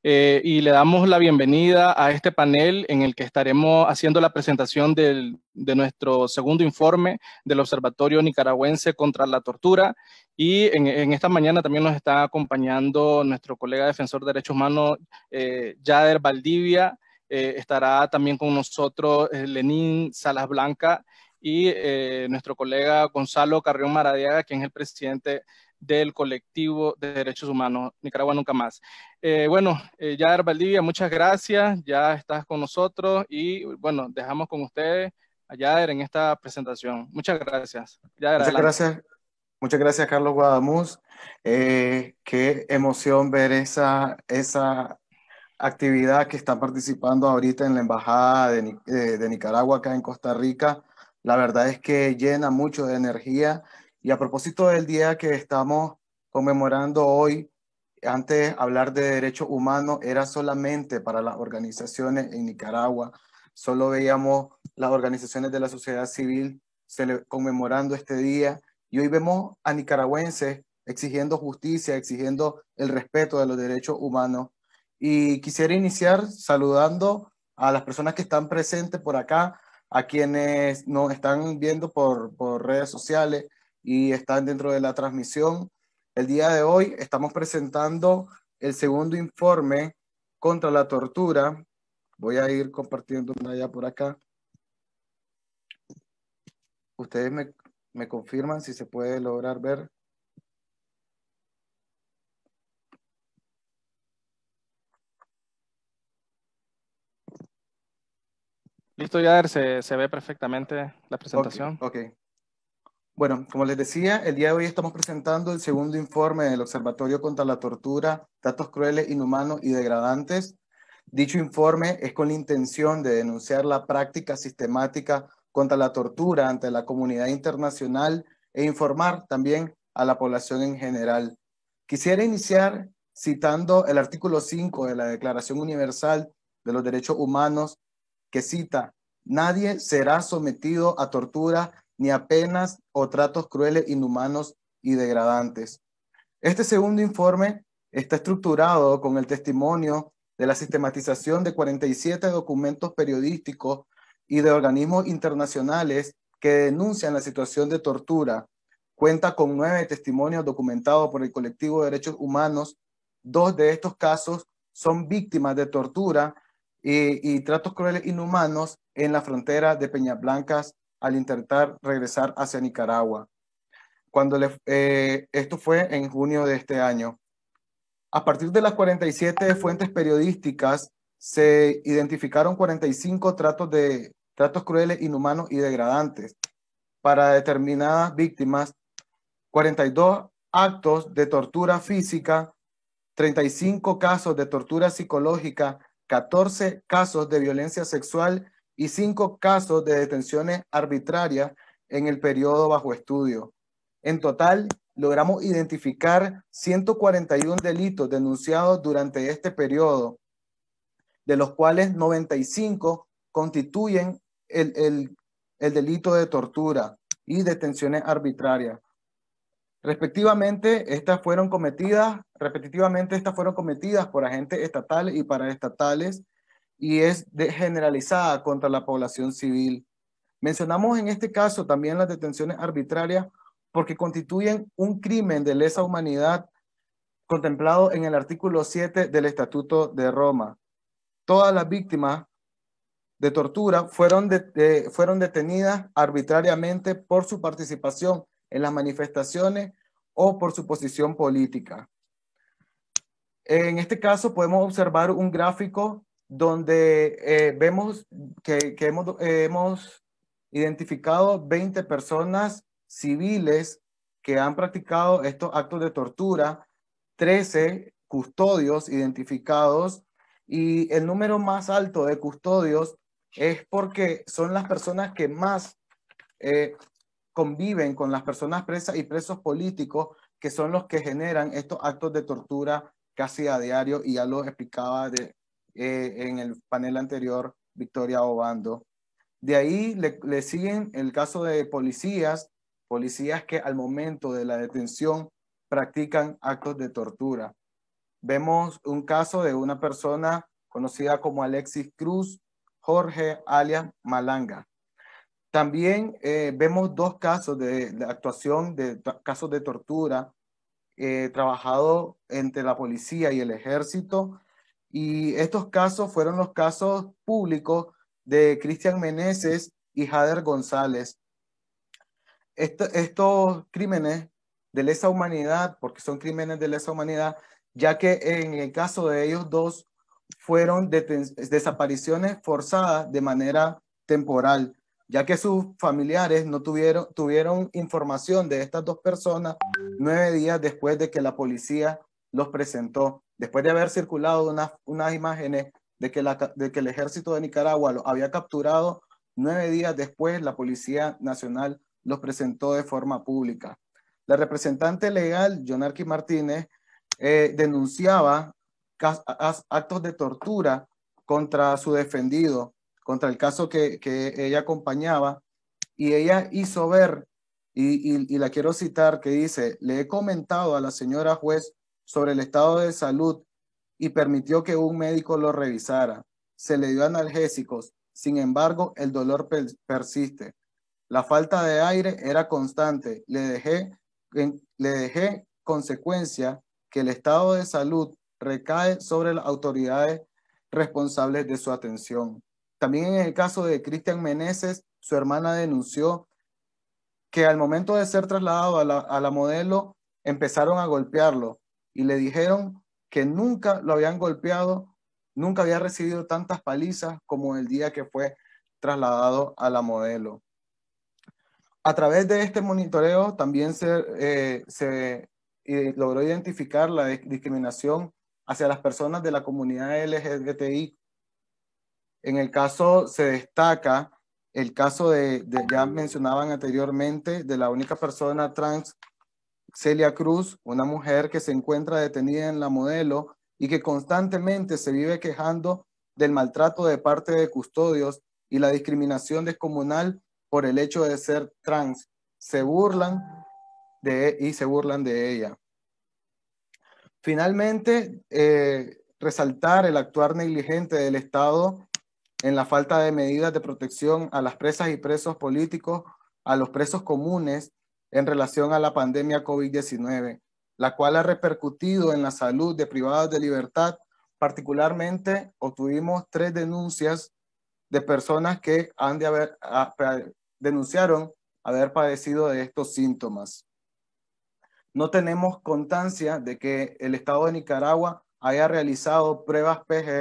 y le damos la bienvenida a este panel en el que estaremos haciendo la presentación de nuestro segundo informe del Observatorio Nicaragüense contra la Tortura. Y en esta mañana también nos está acompañando nuestro colega defensor de derechos humanos, Yader Valdivia. Estará también con nosotros Lenín Salas Blanca y nuestro colega Gonzalo Carrión Maradiaga, quien es el presidente del colectivo de derechos humanos Nicaragua Nunca Más. Yader Valdivia, muchas gracias, ya estás con nosotros y bueno, dejamos con ustedes a Yader en esta presentación. Muchas gracias. Yader, Muchas adelante. gracias, muchas gracias, Carlos Guadamuz. Qué emoción ver esa actividad que están participando ahorita en la Embajada de Nicaragua acá en Costa Rica. La verdad es que llena mucho de energía. Y a propósito del día que estamos conmemorando hoy, antes hablar de derechos humanos era solamente para las organizaciones en Nicaragua. Solo veíamos las organizaciones de la sociedad civil conmemorando este día. Y hoy vemos a nicaragüenses exigiendo justicia, exigiendo el respeto de los derechos humanos. Y quisiera iniciar saludando a las personas que están presentes por acá, a quienes nos están viendo por redes sociales y están dentro de la transmisión. El día de hoy estamos presentando el segundo informe contra la tortura. Voy a ir compartiendo una ya por acá. Ustedes me confirman si se puede lograr ver. Listo, Yader, se ve perfectamente la Ok, presentación. ok. Bueno, como les decía, el día de hoy estamos presentando el segundo informe del Observatorio contra la Tortura, Datos Crueles, Inhumanos y Degradantes. Dicho informe es con la intención de denunciar la práctica sistemática contra la tortura ante la comunidad internacional e informar también a la población en general. Quisiera iniciar citando el artículo 5 de la Declaración Universal de los Derechos Humanos, que cita: nadie será sometido a tortura ni a penas o tratos crueles, inhumanos y degradantes. Este segundo informe está estructurado con el testimonio de la sistematización de 47 documentos periodísticos y de organismos internacionales que denuncian la situación de tortura. Cuenta con 9 testimonios documentados por el colectivo de derechos humanos. 2 de estos casos son víctimas de tortura y tratos crueles inhumanos en la frontera de Peñas Blancas al intentar regresar hacia Nicaragua. Esto fue en junio de este año. A partir de las 47 fuentes periodísticas, se identificaron 45 tratos crueles, inhumanos y degradantes para determinadas víctimas, 42 actos de tortura física, 35 casos de tortura psicológica, 14 casos de violencia sexual y 5 casos de detenciones arbitrarias en el periodo bajo estudio. En total, logramos identificar 141 delitos denunciados durante este periodo, de los cuales 95 constituyen el delito de tortura y detenciones arbitrarias. Repetitivamente estas fueron cometidas por agentes estatales y paraestatales y es generalizada contra la población civil. Mencionamos en este caso también las detenciones arbitrarias porque constituyen un crimen de lesa humanidad contemplado en el artículo 7 del Estatuto de Roma. Todas las víctimas de tortura fueron detenidas arbitrariamente por su participación en las manifestaciones o por su posición política. En este caso podemos observar un gráfico donde vemos que hemos identificado 20 personas civiles que han practicado estos actos de tortura, 13 custodios identificados, y el número más alto de custodios es porque son las personas que más eh, conviven con las personas presas y presos políticos, que son los que generan estos actos de tortura casi a diario, y ya lo explicaba en el panel anterior Victoria Obando. De ahí le siguen el caso de policías que al momento de la detención practican actos de tortura. vemos un caso de una persona conocida como Alexis Cruz Jorge, alias Malanga. También vemos dos casos de actuación, casos de tortura, trabajado entre la policía y el ejército. Y estos casos fueron los casos públicos de Cristian Meneses y Jader González. Estos crímenes de lesa humanidad, porque son crímenes de lesa humanidad, ya que en el caso de ellos dos fueron desapariciones forzadas de manera temporal, ya que sus familiares no tuvieron información de estas dos personas 9 días después de que la policía los presentó, después de haber circulado unas imágenes de que el ejército de Nicaragua lo había capturado. 9 días después, la Policía Nacional los presentó de forma pública. La representante legal, Yonarqui Martínez, denunciaba actos de tortura contra su defendido, contra el caso que ella acompañaba, y ella hizo ver, y la quiero citar, que dice: le he comentado a la señora juez sobre el estado de salud y permitió que un médico lo revisara. Se le dio analgésicos, sin embargo, el dolor persiste. La falta de aire era constante. Le dejé consecuencia que el estado de salud recae sobre las autoridades responsables de su atención. También en el caso de Cristian Meneses, su hermana denunció que al momento de ser trasladado a la modelo, empezaron a golpearlo y le dijeron que nunca lo habían golpeado, nunca había recibido tantas palizas como el día que fue trasladado a la modelo. A través de este monitoreo también se logró identificar la discriminación hacia las personas de la comunidad LGBTI. En el caso se destaca el caso ya mencionaban anteriormente, de la única persona trans, Celia Cruz, una mujer que se encuentra detenida en la modelo y que constantemente se vive quejando del maltrato de parte de custodios y la discriminación descomunal por el hecho de ser trans. Se burlan de ella. Finalmente, resaltar el actuar negligente del Estado en la falta de medidas de protección a las presas y presos políticos, a los presos comunes en relación a la pandemia COVID-19, la cual ha repercutido en la salud de privados de libertad. Particularmente, obtuvimos 3 denuncias de personas que denunciaron haber padecido de estos síntomas. No tenemos constancia de que el Estado de Nicaragua haya realizado pruebas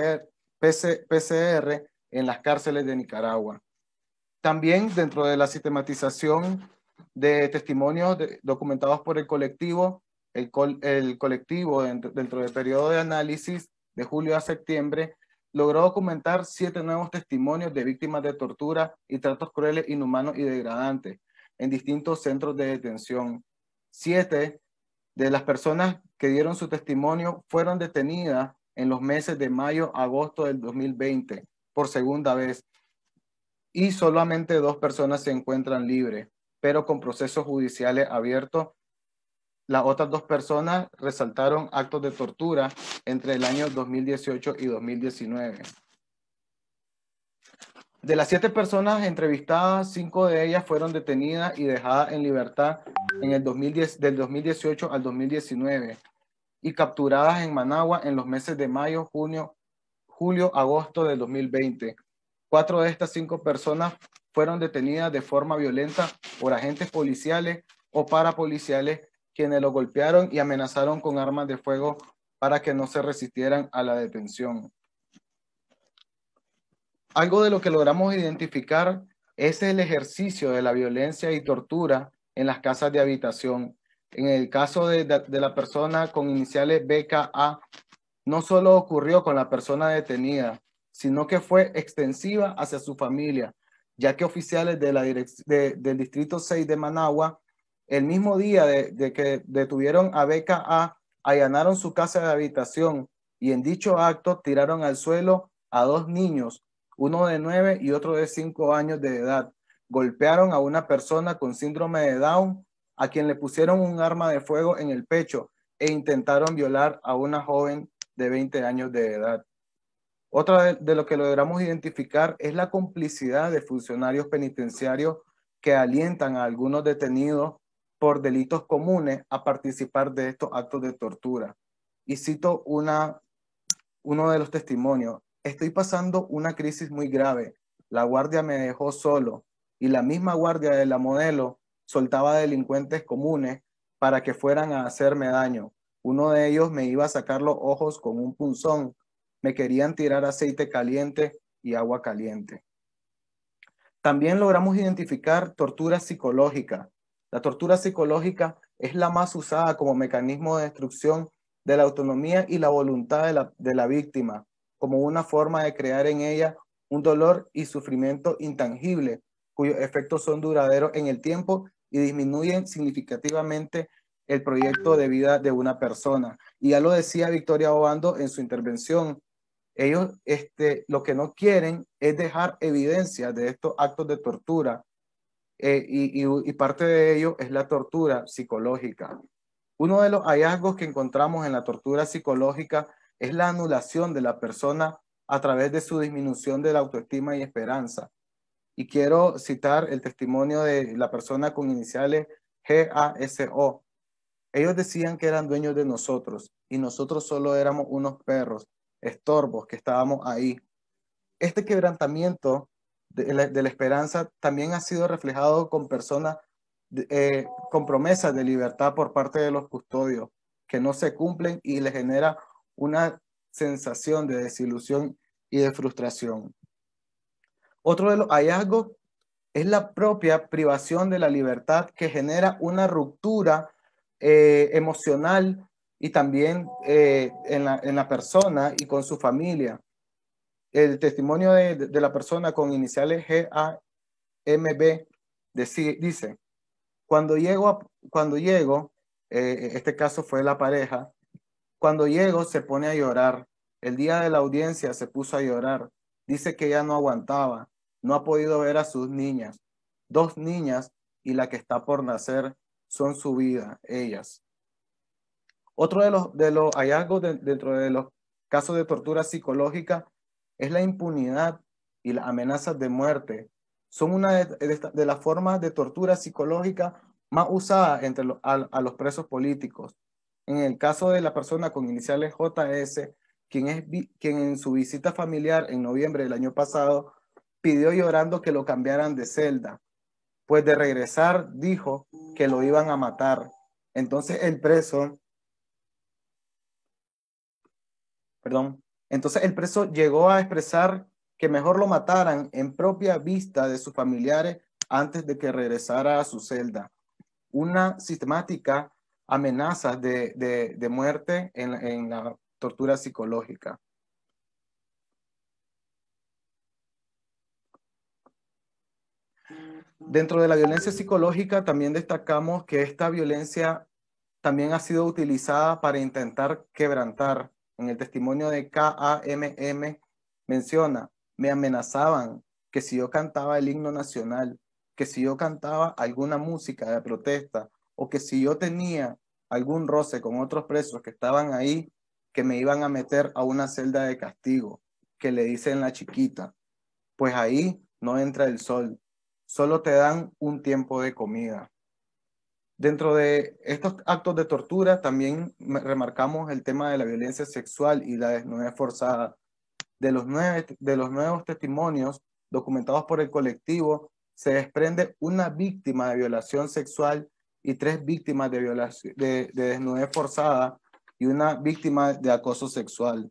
PCR en las cárceles de Nicaragua. También dentro de la sistematización de testimonios documentados por el colectivo, el colectivo dentro del periodo de análisis de julio a septiembre, logró documentar 7 nuevos testimonios de víctimas de tortura y tratos crueles, inhumanos y degradantes en distintos centros de detención. 7 de las personas que dieron su testimonio fueron detenidas en los meses de mayo a agosto del 2020 por segunda vez, y solamente 2 personas se encuentran libres, pero con procesos judiciales abiertos. Las otras 2 personas resaltaron actos de tortura entre el año 2018 y 2019. De las 7 personas entrevistadas, 5 de ellas fueron detenidas y dejadas en libertad en el del 2018 al 2019 y capturadas en Managua en los meses de mayo, julio, agosto del 2020. 4 de estas 5 personas fueron detenidas de forma violenta por agentes policiales o parapoliciales, quienes los golpearon y amenazaron con armas de fuego para que no se resistieran a la detención. Algo de lo que logramos identificar es el ejercicio de la violencia y tortura en las casas de habitación. En el caso de la persona con iniciales BKA, no solo ocurrió con la persona detenida, sino que fue extensiva hacia su familia, ya que oficiales del Distrito 6 de Managua, el mismo día de que detuvieron a BKA, allanaron su casa de habitación y en dicho acto tiraron al suelo a 2 niños, uno de 9 y otro de 5 años de edad. Golpearon a una persona con síndrome de Down, a quien le pusieron un arma de fuego en el pecho e intentaron violar a una joven de 20 años de edad. Otra de lo que logramos identificar es la complicidad de funcionarios penitenciarios que alientan a algunos detenidos por delitos comunes a participar de estos actos de tortura. Y cito uno de los testimonios: estoy pasando una crisis muy grave. La guardia me dejó solo y la misma guardia de la modelo soltaba delincuentes comunes para que fueran a hacerme daño. Uno de ellos me iba a sacar los ojos con un punzón. Me querían tirar aceite caliente y agua caliente. También logramos identificar tortura psicológica. La tortura psicológica es la más usada como mecanismo de destrucción de la autonomía y la voluntad de la víctima, como una forma de crear en ella un dolor y sufrimiento intangible, cuyos efectos son duraderos en el tiempo y disminuyen significativamente el proyecto de vida de una persona. Y ya lo decía Victoria Obando en su intervención, ellos lo que no quieren es dejar evidencia de estos actos de tortura, y parte de ello es la tortura psicológica. Uno de los hallazgos que encontramos en la tortura psicológica es la anulación de la persona a través de su disminución de la autoestima y esperanza. Y quiero citar el testimonio de la persona con iniciales GASO. Ellos decían que eran dueños de nosotros y nosotros solo éramos unos perros, estorbos que estábamos ahí. Este quebrantamiento de la esperanza también ha sido reflejado con personas con promesas de libertad por parte de los custodios que no se cumplen y les genera una sensación de desilusión y de frustración. Otro de los hallazgos es la propia privación de la libertad que genera una ruptura emocional y también en la persona y con su familia. El testimonio de la persona con iniciales GAMB dice: cuando llego, este caso fue la pareja, cuando llego se pone a llorar. El día de la audiencia se puso a llorar. Dice que ya no aguantaba, no ha podido ver a sus niñas. 2 niñas y la que está por nacer son su vida, ellas. Otro de los hallazgos dentro de los casos de tortura psicológica es la impunidad y las amenazas de muerte. Son una de las formas de tortura psicológica más usadas a los presos políticos. En el caso de la persona con iniciales JS, quien en su visita familiar en noviembre del año pasado pidió llorando que lo cambiaran de celda, pues de regresar dijo que lo iban a matar. Entonces el preso llegó a expresar que mejor lo mataran en propia vista de sus familiares antes de que regresara a su celda. Una sistemática amenaza de muerte en la tortura psicológica. Dentro de la violencia psicológica también destacamos que esta violencia también ha sido utilizada para intentar quebrantar. En el testimonio de KAMM menciona: me amenazaban que si yo cantaba el himno nacional, que si yo cantaba alguna música de protesta o que si yo tenía algún roce con otros presos que estaban ahí, que me iban a meter a una celda de castigo, que le dicen la chiquita, pues ahí no entra el sol, solo te dan un tiempo de comida. Dentro de estos actos de tortura también remarcamos el tema de la violencia sexual y la desnudez forzada. De los nuevos testimonios documentados por el colectivo, se desprende una víctima de violación sexual y 3 víctimas de desnudez forzada y una víctima de acoso sexual.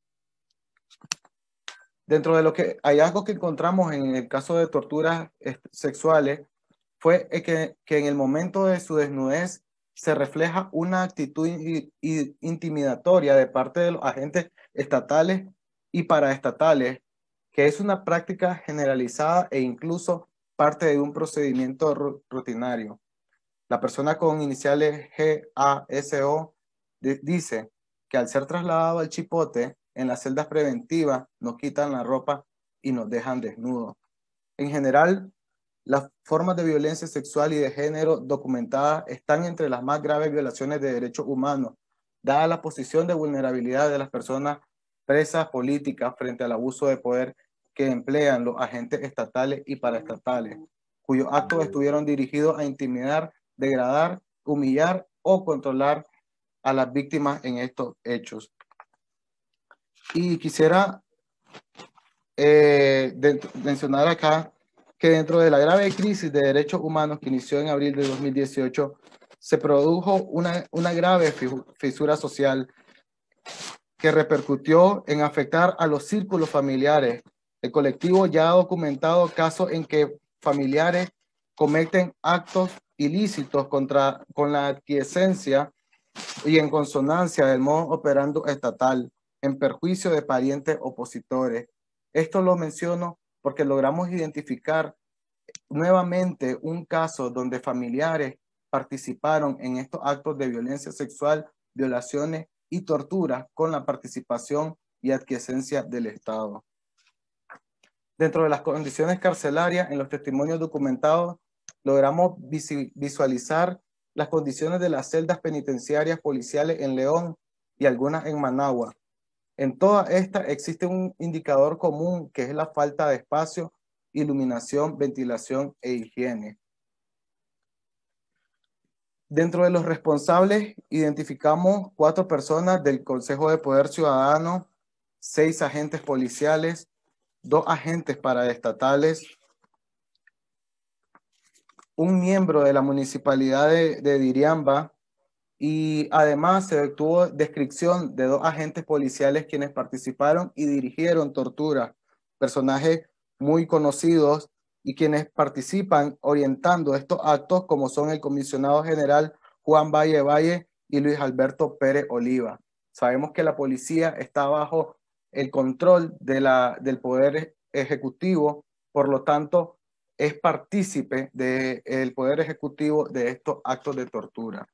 Dentro de lo que hallazgos que encontramos en el caso de torturas sexuales, fue que en el momento de su desnudez se refleja una actitud intimidatoria de parte de los agentes estatales y paraestatales, que es una práctica generalizada e incluso parte de un procedimiento rutinario. La persona con iniciales GASO dice que al ser trasladado al Chipote, en las celdas preventivas nos quitan la ropa y nos dejan desnudos. En general, las formas de violencia sexual y de género documentadas están entre las más graves violaciones de derechos humanos, dada la posición de vulnerabilidad de las personas presas políticas frente al abuso de poder que emplean los agentes estatales y paraestatales, cuyos actos estuvieron dirigidos a intimidar, degradar, humillar o controlar a las víctimas en estos hechos. Y quisiera mencionar acá que dentro de la grave crisis de derechos humanos que inició en abril de 2018, se produjo una grave fisura social que repercutió en afectar a los círculos familiares. El colectivo ya ha documentado casos en que familiares cometen actos ilícitos con la aquiescencia y en consonancia del modo operando estatal, en perjuicio de parientes opositores. Esto lo menciono porque logramos identificar nuevamente un caso donde familiares participaron en estos actos de violencia sexual, violaciones y tortura con la participación y aquiescencia del Estado. Dentro de las condiciones carcelarias, en los testimonios documentados, logramos visualizar las condiciones de las celdas penitenciarias policiales en León y algunas en Managua. En todas estas existe un indicador común que es la falta de espacio, iluminación, ventilación e higiene. Dentro de los responsables identificamos 4 personas del Consejo de Poder Ciudadano, 6 agentes policiales, 2 agentes paraestatales, un miembro de la municipalidad de Diriamba, y además se obtuvo descripción de 2 agentes policiales quienes participaron y dirigieron tortura, personajes muy conocidos y quienes participan orientando estos actos, como son el comisionado general Juan Valle Valle y Luis Alberto Pérez Oliva. Sabemos que la policía está bajo el control del poder ejecutivo, por lo tanto es partícipe del poder ejecutivo de estos actos de tortura.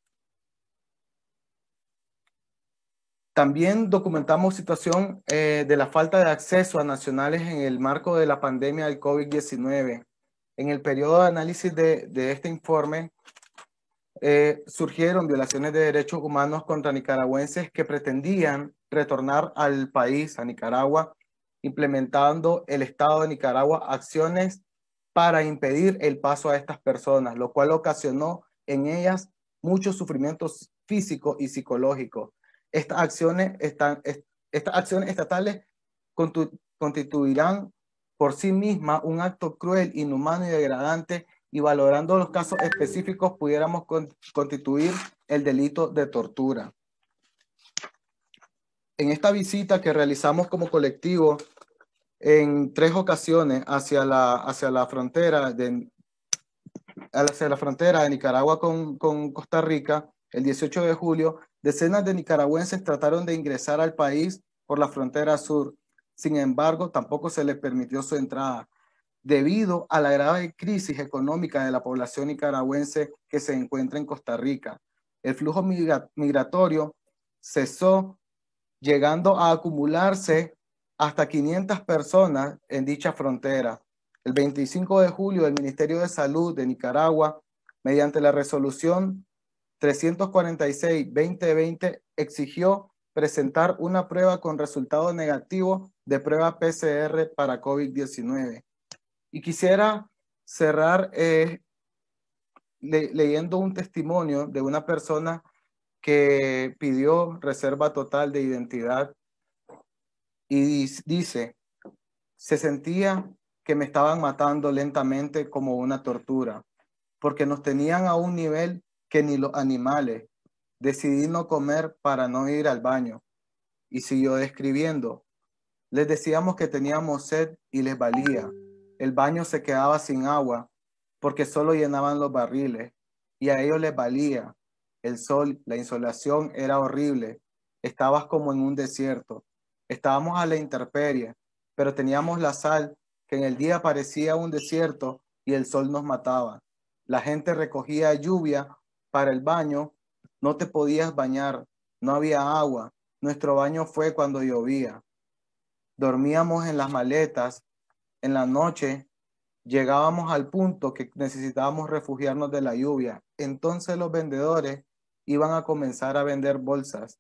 También documentamos situación de la falta de acceso a nacionales en el marco de la pandemia del COVID-19. En el periodo de análisis de este informe, surgieron violaciones de derechos humanos contra nicaragüenses que pretendían retornar al país, a Nicaragua, implementando el Estado de Nicaragua acciones para impedir el paso a estas personas, lo cual ocasionó en ellas muchos sufrimientos físicos y psicológicos. Estas acciones estatales constituirán por sí mismas un acto cruel, inhumano y degradante, y valorando los casos específicos pudiéramos constituir el delito de tortura. En esta visita que realizamos como colectivo en 3 ocasiones hacia la frontera de Nicaragua con Costa Rica, el 18 de julio, decenas de nicaragüenses trataron de ingresar al país por la frontera sur. Sin embargo, tampoco se les permitió su entrada, debido a la grave crisis económica de la población nicaragüense que se encuentra en Costa Rica. El flujo migratorio cesó, llegando a acumularse hasta 500 personas en dicha frontera. El 25 de julio, el Ministerio de Salud de Nicaragua, mediante la resolución 346-2020, exigió presentar una prueba con resultado negativo de prueba PCR para COVID-19. Y quisiera cerrar leyendo un testimonio de una persona que pidió reserva total de identidad y dice: se sentía que me estaban matando lentamente como una tortura, porque nos tenían a un nivel que ni los animales. Decidí no comer para no ir al baño. Y siguió describiendo: les decíamos que teníamos sed y les valía. El baño se quedaba sin agua porque solo llenaban los barriles y a ellos les valía. El sol, la insolación era horrible. Estabas como en un desierto. Estábamos a la intemperie, pero teníamos la sal que en el día parecía un desierto y el sol nos mataba. La gente recogía lluvia para el baño. No te podías bañar. No había agua. Nuestro baño fue cuando llovía. Dormíamos en las maletas. En la noche llegábamos al punto que necesitábamos refugiarnos de la lluvia. Entonces los vendedores iban a comenzar a vender bolsas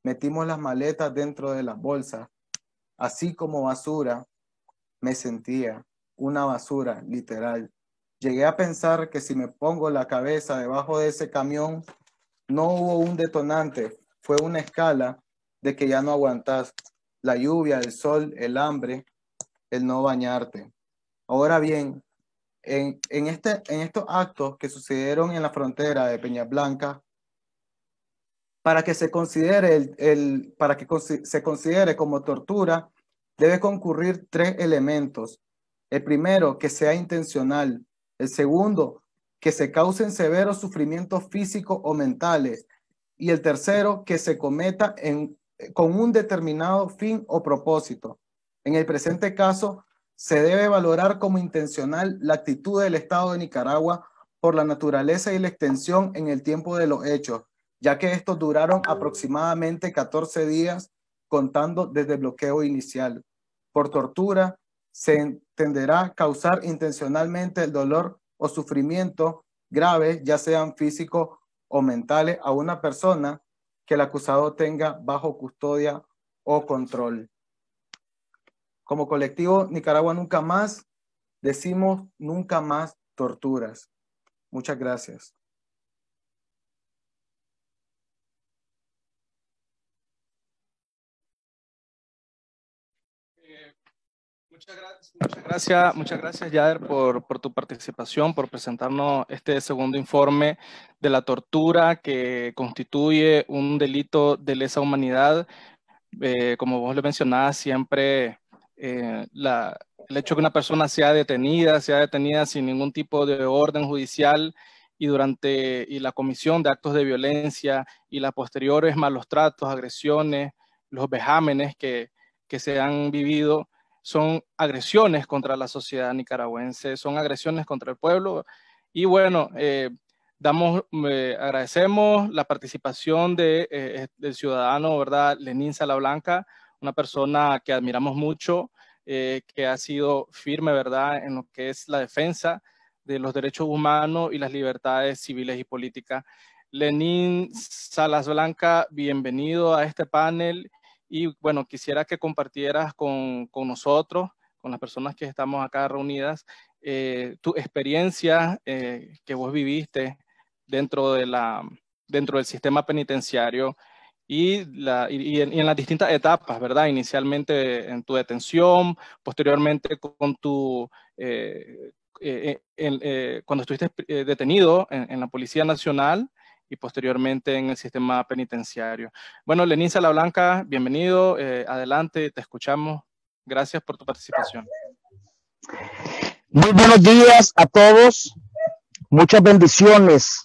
Metimos las maletas dentro de las bolsas. Así como basura, me sentía una basura, literal. Llegué a pensar que si me pongo la cabeza debajo de ese camión, no hubo un detonante, fue una escala de que ya no aguantas la lluvia, el sol, el hambre, el no bañarte. Ahora bien, en estos actos que sucedieron en la frontera de Peña Blanca, para que se considere se considere como tortura, debe concurrir 3 elementos. El primero, que sea intencional. El segundo, que se causen severos sufrimientos físicos o mentales. Y el tercero, que se cometa con un determinado fin o propósito. En el presente caso, se debe valorar como intencional la actitud del Estado de Nicaragua por la naturaleza y la extensión en el tiempo de los hechos, ya que estos duraron aproximadamente 14 días contando desde el bloqueo inicial. Por tortura se entenderá causar intencionalmente el dolor o sufrimiento graves, ya sean físicos o mentales, a una persona que el acusado tenga bajo custodia o control. Como colectivo Nicaragua Nunca Más, decimos nunca más torturas. Muchas gracias. Muchas gracias, Yader, por tu participación, por presentarnos este segundo informe de la tortura que constituye un delito de lesa humanidad. Como vos le mencionabas, siempre el hecho de que una persona sea detenida sin ningún tipo de orden judicial y la comisión de actos de violencia y las posteriores malos tratos, agresiones, los vejámenes que se han vivido, son agresiones contra la sociedad nicaragüense, son agresiones contra el pueblo. Y bueno, agradecemos la participación del ciudadano, ¿verdad? Lenín Salablanca, una persona que admiramos mucho, que ha sido firme, ¿verdad?, en lo que es la defensa de los derechos humanos y las libertades civiles y políticas. Lenín Salablanca, bienvenido a este panel. Y bueno, quisiera que compartieras con nosotros, con las personas que estamos acá reunidas, tu experiencia que vos viviste dentro del sistema penitenciario y en las distintas etapas, ¿verdad? Inicialmente en tu detención, posteriormente cuando estuviste detenido en la Policía Nacional y posteriormente en el sistema penitenciario. Bueno, Lenín Salablanca, bienvenido, adelante, te escuchamos. Gracias por tu participación. Muy buenos días a todos, muchas bendiciones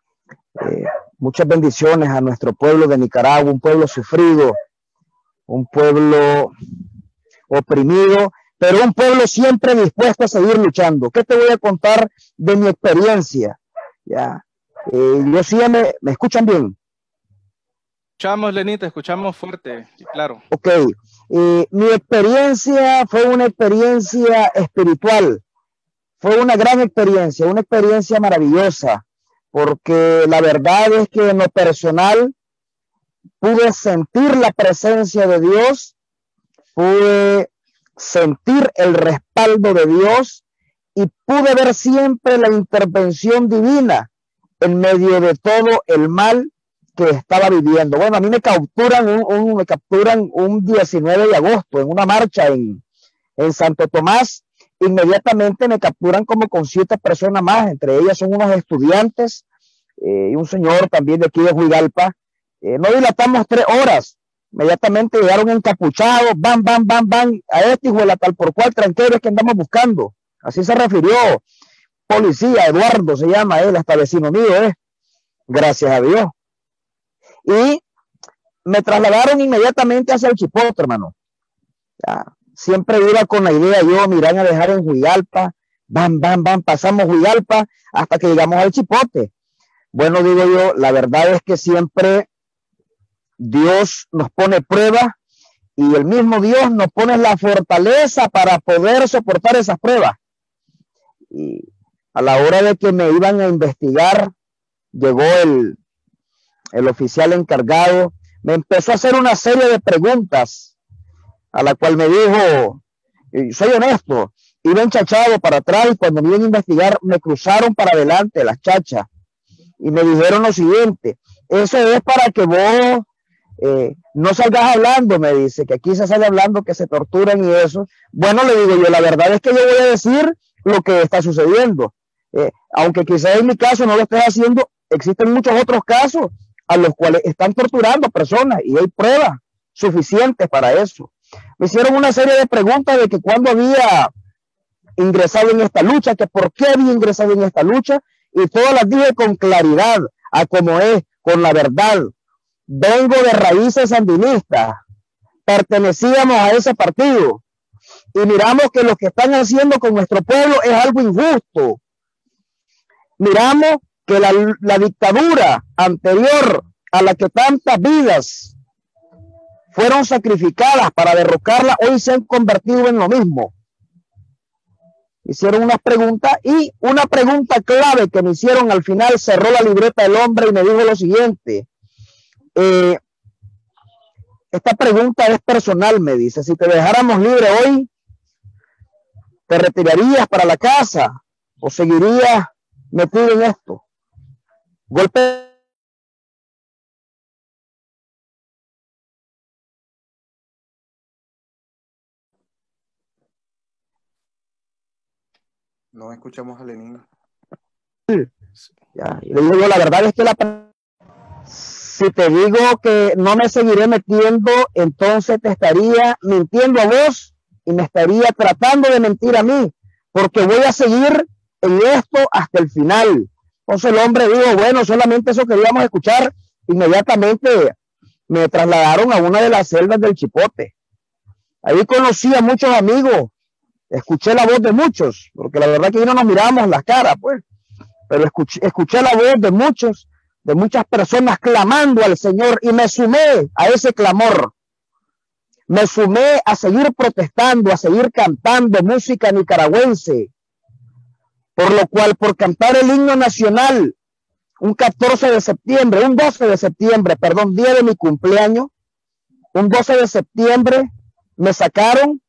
a nuestro pueblo de Nicaragua, un pueblo sufrido, un pueblo oprimido, pero un pueblo siempre dispuesto a seguir luchando. ¿Qué te voy a contar de mi experiencia? Ya. Yo sí, ¿me escuchan bien? Escuchamos, Lenín, te escuchamos fuerte y claro. Ok. Mi experiencia fue una experiencia espiritual. Fue una gran experiencia, una experiencia maravillosa, porque la verdad es que en lo personal pude sentir la presencia de Dios, pude sentir el respaldo de Dios y pude ver siempre la intervención divina en medio de todo el mal que estaba viviendo. Bueno, a mí me capturan un 19 de agosto en una marcha en Santo Tomás. Inmediatamente me capturan como con 7 personas más, entre ellas son unos estudiantes y un señor también de aquí de Huigalpa. No dilatamos 3 horas. Inmediatamente llegaron encapuchados, van, a este hijo de la tal por cual tranqueros que andamos buscando. Así se refirió, policía, Eduardo se llama él, hasta vecino mío, gracias a Dios. Y me trasladaron inmediatamente hacia el Chipote, hermano. Ya, siempre iba con la idea, me irán a dejar en Huigalpa, van, pasamos Huigalpa hasta que llegamos al Chipote. Bueno, digo yo, la verdad es que siempre Dios nos pone pruebas y el mismo Dios nos pone la fortaleza para poder soportar esas pruebas. Y a la hora de que me iban a investigar, llegó el oficial encargado. me empezó a hacer una serie de preguntas, a la cual me dijo, y soy honesto, iba enchachado para atrás y cuando me iban a investigar me cruzaron para adelante las chachas y me dijeron lo siguiente: eso es para que vos no salgas hablando, me dice, que aquí se sale hablando que se torturan y eso. Bueno, le digo yo, la verdad es que yo voy a decir lo que está sucediendo. Aunque quizás en mi caso no lo estés haciendo, existen muchos otros casos a los cuales están torturando personas y hay pruebas suficientes para eso. Me hicieron una serie de preguntas de que cuándo había ingresado en esta lucha, que por qué había ingresado en esta lucha, y todas las dije con claridad, a como es, con la verdad. Vengo de raíces sandinistas, pertenecíamos a ese partido y miramos que lo que están haciendo con nuestro pueblo es algo injusto. Miramos que la dictadura anterior a la que tantas vidas fueron sacrificadas para derrocarla, hoy se han convertido en lo mismo. Hicieron unas preguntas y una pregunta clave que me hicieron al final, cerró la libreta del hombre y me dijo lo siguiente: esta pregunta es personal, me dice, si te dejáramos libre hoy, ¿te retirarías para la casa o seguirías metido en esto? Golpe. No escuchamos a Lenin. Ya, y le digo yo, la verdad es que si te digo que no me seguiré metiendo, entonces te estaría mintiendo a vos y me estaría tratando de mentir a mí, porque voy a seguir en esto hasta el final. Entonces el hombre dijo, bueno, solamente eso queríamos escuchar. Inmediatamente me trasladaron a una de las celdas del Chipote. Ahí conocí a muchos amigos, escuché la voz de muchos, porque la verdad que ahí no nos miramos las caras, pues, pero escuché la voz de muchos, de muchas personas clamando al Señor, y me sumé a ese clamor. Me sumé a seguir protestando, a seguir cantando música nicaragüense, por lo cual, por cantar el himno nacional, un 12 de septiembre, perdón, día de mi cumpleaños, un 12 de septiembre, me sacaron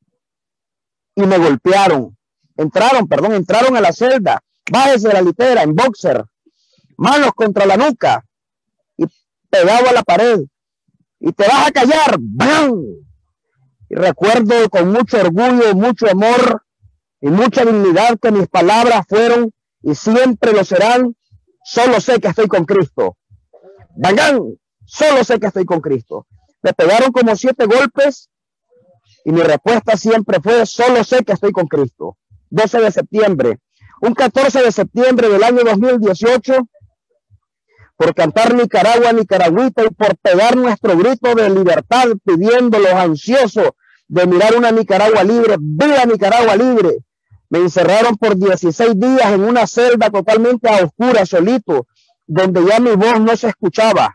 y me golpearon. Entraron a la celda, bájese de la litera, en boxer, manos contra la nuca y pegado a la pared. Y te vas a callar, ¡bam! Y recuerdo con mucho orgullo, mucho amor y mucha dignidad que mis palabras fueron y siempre lo serán: solo sé que estoy con Cristo. ¡Bam! Solo sé que estoy con Cristo. Me pegaron como 7 golpes y mi respuesta siempre fue: solo sé que estoy con Cristo. 12 de septiembre. Un 14 de septiembre del año 2018, por cantar Nicaragua, Nicaragüita, y por pegar nuestro grito de libertad, pidiendo los ansiosos de mirar una Nicaragua libre, ¡viva Nicaragua libre! Me encerraron por 16 días en una celda totalmente a oscuras, solito, donde ya mi voz no se escuchaba,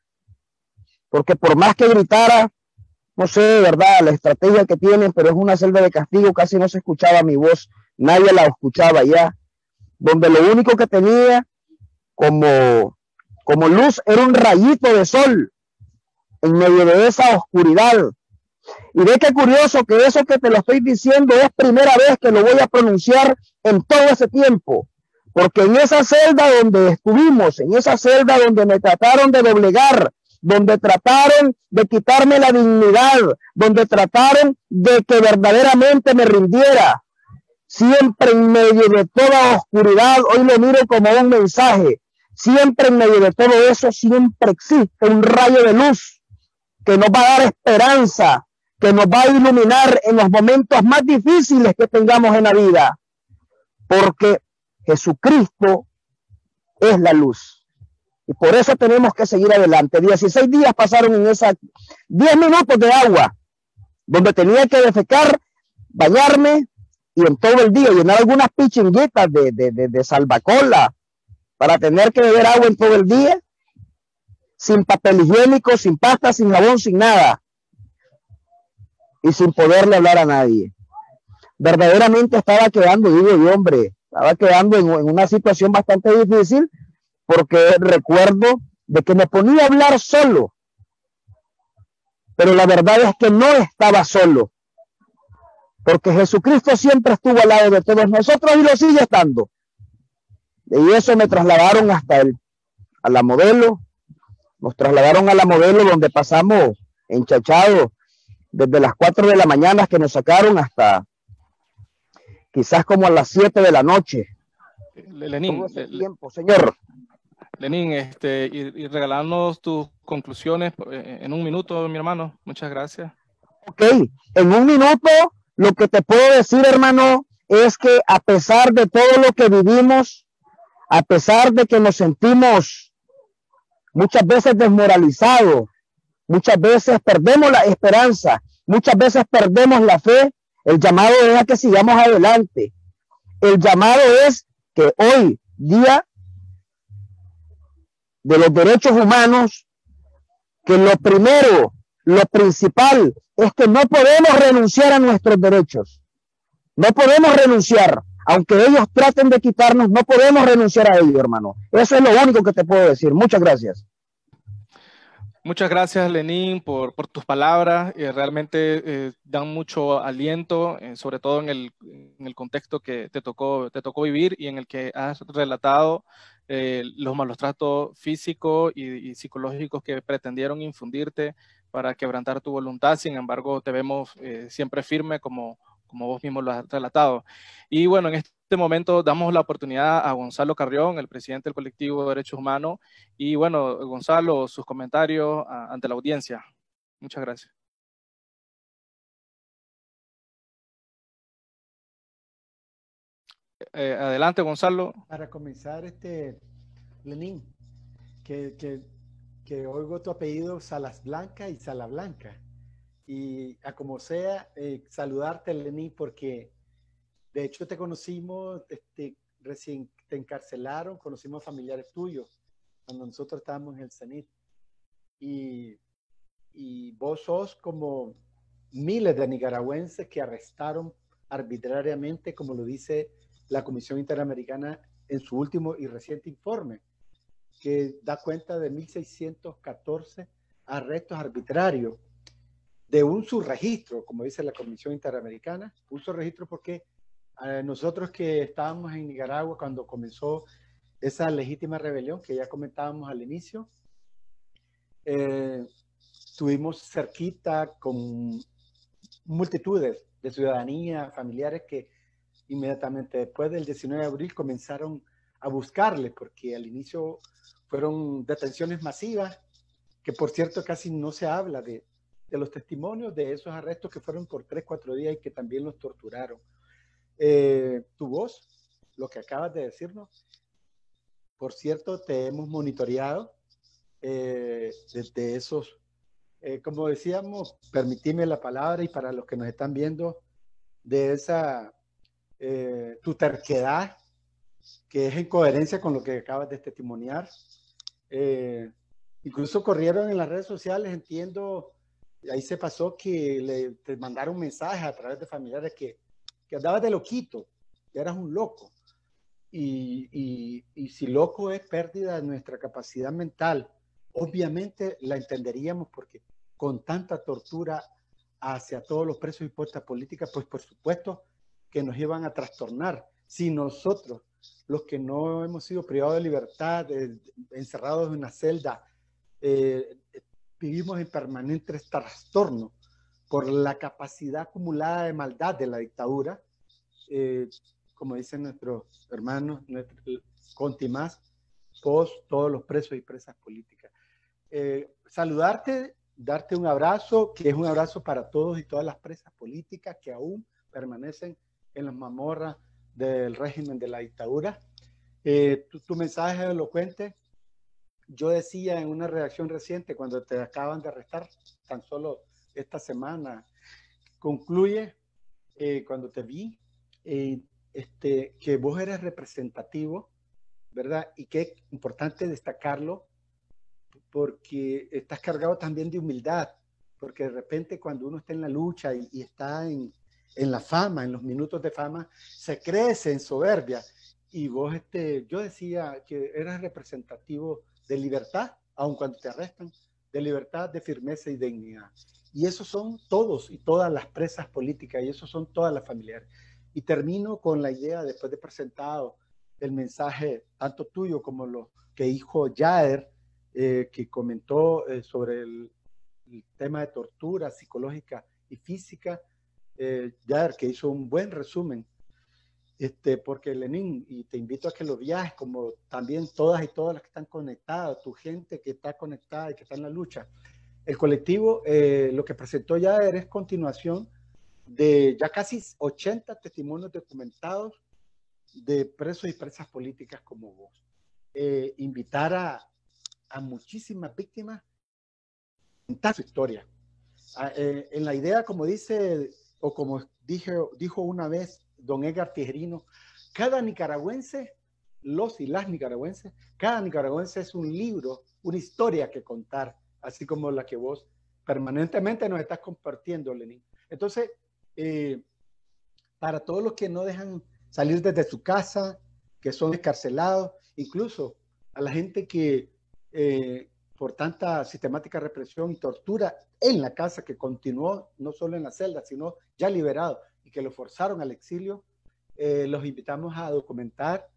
porque por más que gritara, no sé de verdad la estrategia que tienen, pero es una celda de castigo, casi no se escuchaba mi voz, nadie la escuchaba ya, donde lo único que tenía como luz era un rayito de sol en medio de esa oscuridad. Y ve qué curioso que eso que te lo estoy diciendo es primera vez que lo voy a pronunciar en todo ese tiempo, porque en esa celda donde estuvimos, en esa celda donde me trataron de doblegar, donde trataron de quitarme la dignidad, donde trataron de que verdaderamente me rindiera, siempre en medio de toda oscuridad, hoy lo miro como un mensaje, siempre en medio de todo eso, siempre existe un rayo de luz que nos va a dar esperanza, que nos va a iluminar en los momentos más difíciles que tengamos en la vida, porque Jesucristo es la luz. Y por eso tenemos que seguir adelante. 16 días pasaron en esas 10 minutos de agua, donde tenía que defecar, bañarme, y en todo el día llenar algunas pichinguitas de salvacola para tener que beber agua en todo el día, sin papel higiénico, sin pasta, sin jabón, sin nada, y sin poderle hablar a nadie. Verdaderamente estaba quedando, digo yo, hombre, estaba quedando en una situación bastante difícil, porque recuerdo de que me ponía a hablar solo pero la verdad es que no estaba solo, porque Jesucristo siempre estuvo al lado de todos nosotros y lo sigue estando. Y eso me trasladaron a la Modelo, nos trasladaron a la Modelo, donde pasamos enchachados desde las 4 de la mañana que nos sacaron hasta quizás como a las 7 de la noche. Lenín, todo ese tiempo, señor. Lenín, y regalarnos tus conclusiones en un minuto, mi hermano. Muchas gracias. Ok, en un minuto lo que te puedo decir, hermano, es que a pesar de todo lo que vivimos, a pesar de que nos sentimos muchas veces desmoralizados, muchas veces perdemos la esperanza, muchas veces perdemos la fe, el llamado es a que sigamos adelante. El llamado es que hoy, día de los derechos humanos, que lo primero, lo principal, es que no podemos renunciar a nuestros derechos. No podemos renunciar. Aunque ellos traten de quitarnos, no podemos renunciar a ello, hermano. Eso es lo único que te puedo decir. Muchas gracias. Muchas gracias, Lenín, por tus palabras. Realmente dan mucho aliento, sobre todo en el contexto que te tocó vivir y en el que has relatado los malos tratos físicos y psicológicos que pretendieron infundirte para quebrantar tu voluntad. Sin embargo, te vemos siempre firme como vos mismo lo has relatado. Y bueno, en este momento damos la oportunidad a Gonzalo Carrión, el presidente del colectivo de Derechos Humanos. Y bueno, Gonzalo, sus comentarios ante la audiencia. Muchas gracias. Adelante, Gonzalo. Para comenzar, Lenín, que oigo tu apellido Salas Blanca y Sala Blanca. Y a como sea, saludarte, Lenín, porque de hecho te conocimos, recién te encarcelaron, conocimos familiares tuyos cuando nosotros estábamos en el CENIT. Y vos sos como miles de nicaragüenses que arrestaron arbitrariamente, como lo dice la Comisión Interamericana en su último y reciente informe, que da cuenta de 1.614 arrestos arbitrarios de un subregistro, como dice la Comisión Interamericana, un subregistro porque nosotros que estábamos en Nicaragua cuando comenzó esa legítima rebelión que ya comentábamos al inicio, estuvimos cerquita con multitudes de ciudadanía, familiares que inmediatamente después del 19 de abril comenzaron a buscarle, porque al inicio fueron detenciones masivas, que por cierto casi no se habla de los testimonios de esos arrestos que fueron por 3-4 días y que también los torturaron. Tu voz, lo que acabas de decirnos, por cierto, te hemos monitoreado desde esos, como decíamos, permitime la palabra y para los que nos están viendo, de esa, tu terquedad, que es en coherencia con lo que acabas de testimoniar. Incluso corrieron en las redes sociales, entiendo, ahí se pasó que te mandaron mensajes a través de familiares que andabas de loquito, que eras un loco. Y si loco es pérdida de nuestra capacidad mental, obviamente la entenderíamos porque con tanta tortura hacia todos los presos y puestas políticas, pues por supuesto que nos iban a trastornar. Si nosotros, los que no hemos sido privados de libertad, encerrados en una celda, vivimos en permanente trastorno por la capacidad acumulada de maldad de la dictadura, como dicen nuestros hermanos, contimás, todos los presos y presas políticas. Saludarte, darte un abrazo, que es un abrazo para todos y todas las presas políticas que aún permanecen en las mazmorras del régimen de la dictadura. Tu mensaje es elocuente. Yo decía en una redacción reciente, cuando te acaban de arrestar, tan solo esta semana, concluye, cuando te vi, que vos eres representativo, ¿verdad? Y que es importante destacarlo, porque estás cargado también de humildad, porque de repente cuando uno está en la lucha y está en la fama, en los minutos de fama, se crece en soberbia. Y vos, yo decía que eras representativo de libertad, aun cuando te arrestan, de libertad, de firmeza y dignidad. Y esos son todos y todas las presas políticas, y esos son todas las familiares. Y termino con la idea, después de presentado el mensaje, tanto tuyo como lo que dijo Yader, que comentó sobre el tema de tortura psicológica y física, Yader, que hizo un buen resumen, porque Lenín, y te invito a que lo viajes, como también todas y todas las que están conectadas, tu gente que está conectada y que está en la lucha. El colectivo, lo que presentó Yader es continuación de ya casi 80 testimonios documentados de presos y presas políticas como vos. Invitar a muchísimas víctimas a contar su historia. En la idea, como dice, o como dijo una vez don Edgar Tijerino, cada nicaragüense, los y las nicaragüenses, cada nicaragüense es un libro, una historia que contar, así como la que vos permanentemente nos estás compartiendo, Lenín. Entonces, para todos los que no dejan salir desde su casa, que son escarcelados, incluso a la gente que por tanta sistemática represión y tortura en la casa, que continuó no solo en la celda, sino ya liberado, y que lo forzaron al exilio, los invitamos a documentar,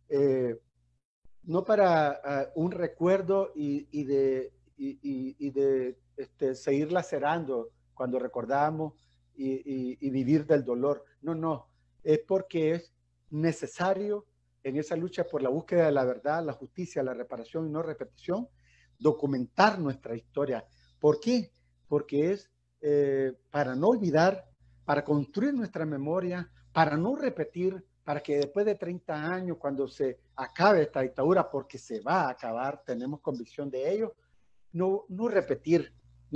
no para un recuerdo y de seguir lacerando cuando recordamos y vivir del dolor. No, es porque es necesario en esa lucha por la búsqueda de la verdad, la justicia, la reparación y no repetición, documentar nuestra historia. ¿Por qué? Porque es para no olvidar, para construir nuestra memoria, para no repetir, para que después de 30 años, cuando se acabe esta dictadura, porque se va a acabar, tenemos convicción de ello, no repetir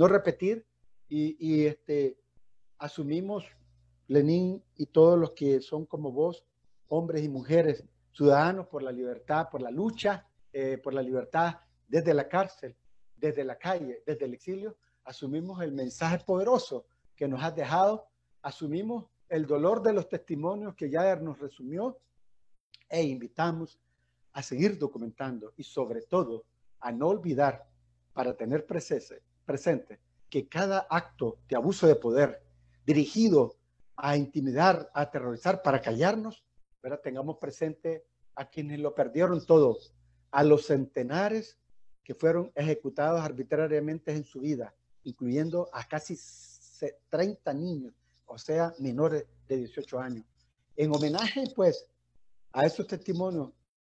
y asumimos, Lenín y todos los que son como vos, hombres y mujeres, ciudadanos por la libertad, por la lucha, por la libertad desde la cárcel, desde la calle, desde el exilio, asumimos el mensaje poderoso que nos has dejado, asumimos el dolor de los testimonios que Yader nos resumió e invitamos a seguir documentando y sobre todo a no olvidar, para tener presente que cada acto de abuso de poder dirigido a intimidar, a aterrorizar, para callarnos, ¿verdad? Tengamos presente a quienes lo perdieron todo, a los centenares que fueron ejecutados arbitrariamente en su vida, incluyendo a casi 30 niños, o sea, menores de 18 años. En homenaje, pues, a esos testimonios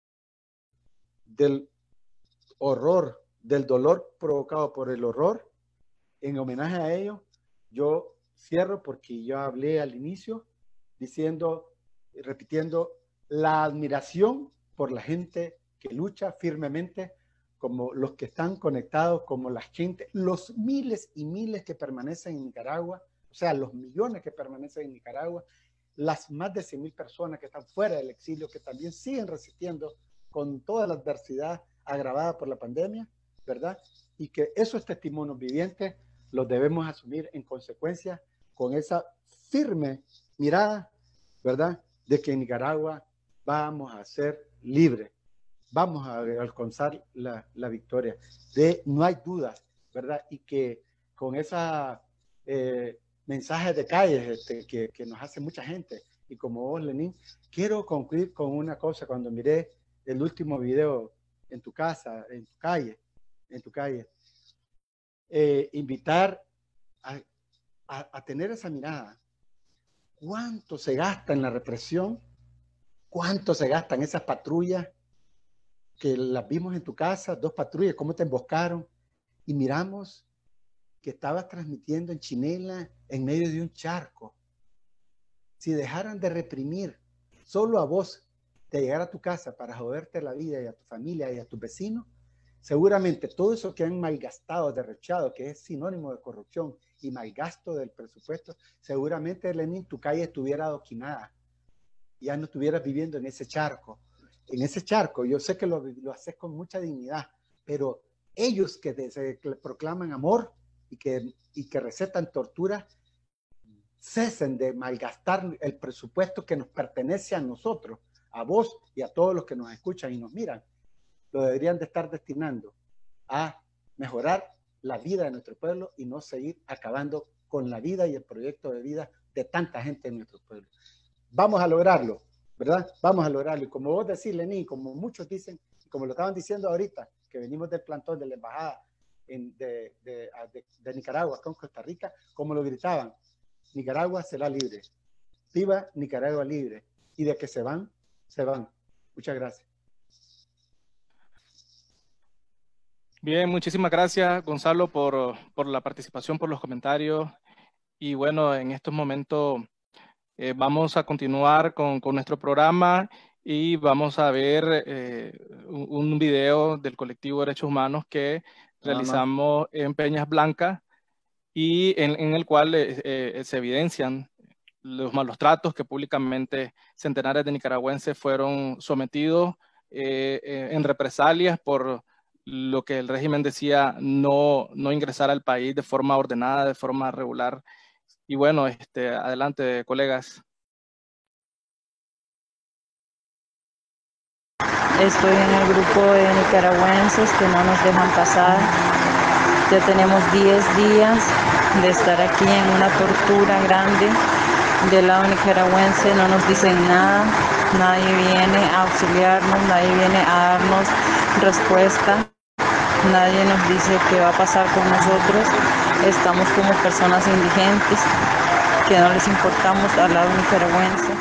del horror, del dolor provocado por el horror, en homenaje a ello, yo cierro porque yo hablé al inicio diciendo, repitiendo, la admiración por la gente que lucha firmemente, como los que están conectados, como la gente, los miles y miles que permanecen en Nicaragua, o sea, los millones que permanecen en Nicaragua, las más de 100,000 personas que están fuera del exilio, que también siguen resistiendo con toda la adversidad agravada por la pandemia, ¿verdad? Y que esos testimonios vivientes los debemos asumir en consecuencia con esa firme mirada, ¿verdad? De que en Nicaragua vamos a ser libres, vamos a alcanzar la victoria. No hay dudas, ¿verdad? Y que con esa mensaje de calles que nos hace mucha gente, y como vos, Lenín, quiero concluir con una cosa. Cuando miré el último video en tu casa, en tu calle, invitar a tener esa mirada. ¿Cuánto se gasta en la represión? ¿Cuánto se gasta en esas patrullas que las vimos en tu casa, 2 patrullas, cómo te emboscaron? Y miramos que estabas transmitiendo en Chinela en medio de un charco. Si dejaran de reprimir solo a vos de llegar a tu casa para joderte la vida y a tu familia y a tus vecinos, seguramente todo eso que han malgastado, derrochado, que es sinónimo de corrupción y malgasto del presupuesto, seguramente, Lenín, tu calle estuviera adoquinada. Ya no estuvieras viviendo en ese charco. En ese charco, yo sé que lo haces con mucha dignidad, pero ellos que se proclaman amor y que recetan tortura, cesen de malgastar el presupuesto que nos pertenece a nosotros, a vos y a todos los que nos escuchan y nos miran. Lo deberían de estar destinando a mejorar la vida de nuestro pueblo y no seguir acabando con la vida y el proyecto de vida de tanta gente en nuestro pueblo. Vamos a lograrlo, ¿verdad? Vamos a lograrlo. Y como vos decís, Lenín, como muchos dicen, como lo estaban diciendo ahorita, que venimos del plantón de la embajada de Nicaragua acá en Costa Rica, como lo gritaban, Nicaragua será libre. Viva Nicaragua libre. Y de que se van, se van. Muchas gracias. Bien, muchísimas gracias, Gonzalo, por la participación, por los comentarios. Y bueno, en estos momentos vamos a continuar con nuestro programa y vamos a ver un video del colectivo Derechos Humanos que realizamos en Peñas Blancas y en el cual se evidencian los malos tratos que públicamente centenares de nicaragüenses fueron sometidos en represalias por lo que el régimen decía no ingresar al país de forma ordenada, de forma regular. Y bueno, adelante, colegas. Estoy en el grupo de nicaragüenses que no nos dejan pasar. Ya tenemos 10 días de estar aquí en una tortura grande. Del lado nicaragüense no nos dicen nada, nadie viene a auxiliarnos, nadie viene a darnos respuesta, nadie nos dice qué va a pasar con nosotros. Estamos como personas indigentes que no les importamos al lado nicaragüense.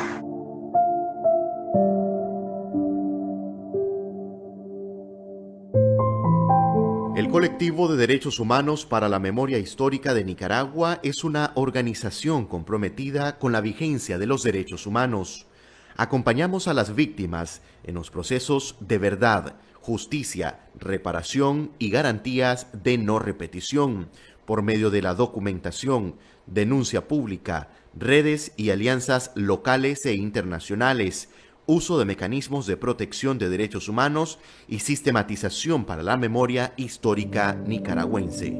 El Colectivo de Derechos Humanos para la Memoria Histórica de Nicaragua es una organización comprometida con la vigencia de los derechos humanos. Acompañamos a las víctimas en los procesos de verdad, justicia, reparación y garantías de no repetición por medio de la documentación, denuncia pública, redes y alianzas locales e internacionales, uso de mecanismos de protección de derechos humanos y sistematización para la memoria histórica nicaragüense.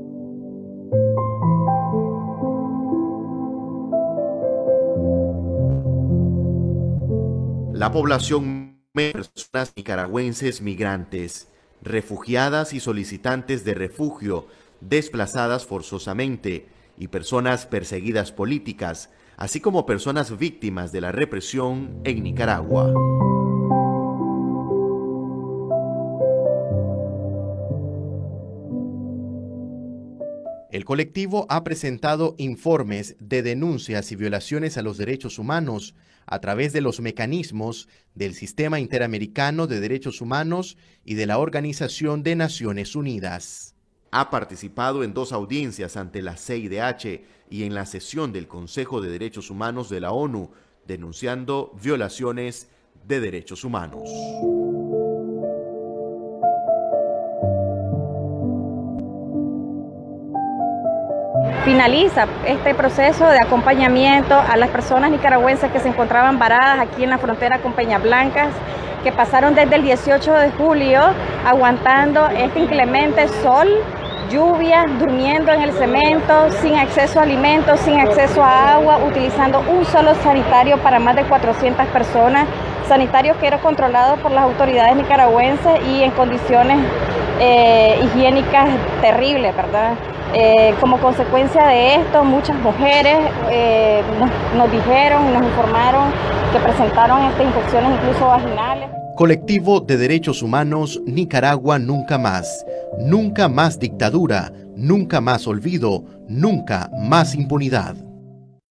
La población de personas nicaragüenses migrantes, refugiadas y solicitantes de refugio, desplazadas forzosamente y personas perseguidas políticas, así como personas víctimas de la represión en Nicaragua. El colectivo ha presentado informes de denuncias y violaciones a los derechos humanos a través de los mecanismos del Sistema Interamericano de Derechos Humanos y de la Organización de Naciones Unidas. Ha participado en 2 audiencias ante la CIDH y en la sesión del Consejo de Derechos Humanos de la ONU, denunciando violaciones de derechos humanos. Finaliza este proceso de acompañamiento a las personas nicaragüenses que se encontraban varadas aquí en la frontera con Peñas Blancas, que pasaron desde el 18 de julio aguantando este inclemente sol, lluvia, durmiendo en el cemento, sin acceso a alimentos, sin acceso a agua, utilizando un solo sanitario para más de 400 personas, sanitarios que eran controlados por las autoridades nicaragüenses y en condiciones higiénicas terribles, ¿verdad? Como consecuencia de esto, muchas mujeres nos dijeron y nos informaron que presentaron estas infecciones incluso vaginales. Colectivo de Derechos Humanos Nicaragua Nunca Más. Nunca más dictadura, nunca más olvido, nunca más impunidad.